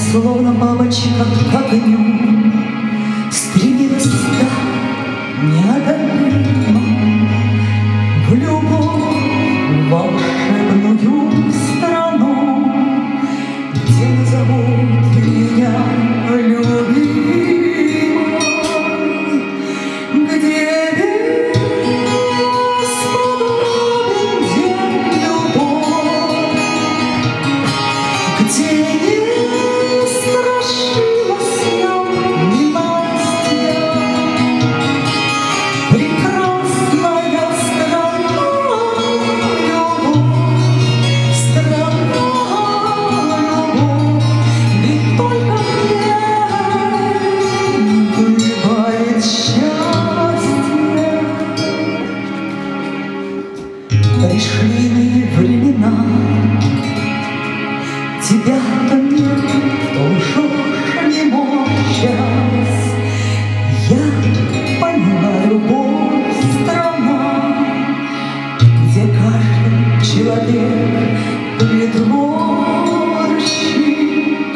словно бабочка к огню, стремилась неодолимо в любовь волшебную страну, где назовут меня любимой, где бесподобен день любовь, где не страшилась нам ненастья. Прекрасная страна, любовь, ведь только в ней бывает счастье. Пришли иные времена, тебя-то нет, кто лжешь не молчась. Я поняла, любовь страна, где каждый человек притворщик.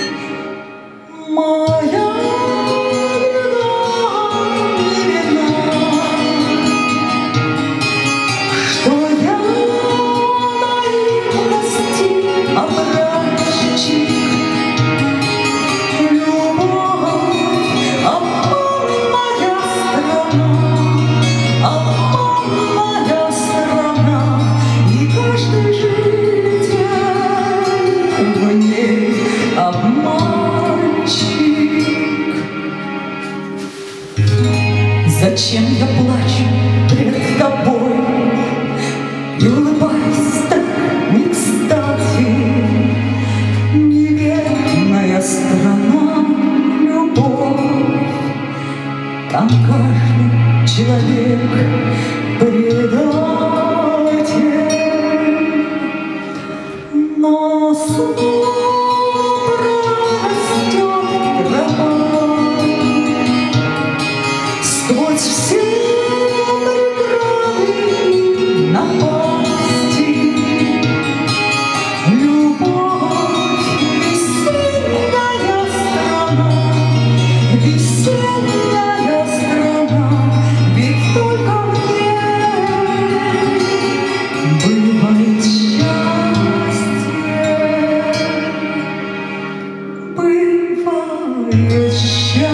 Моя беда не вина, что я наивности образчик. Любовь, обманная страна, и каждый житель в ней обманщик. Зачем я плачу пред тобой и улыбаюсь так не кстати? Неверная страна, любовь, там каждый человек предатель. Но снова растет трава сквозь все преграды и напасти. Любовь, весенняя страна, ведь только в ней бывает счастье, бывает счастье.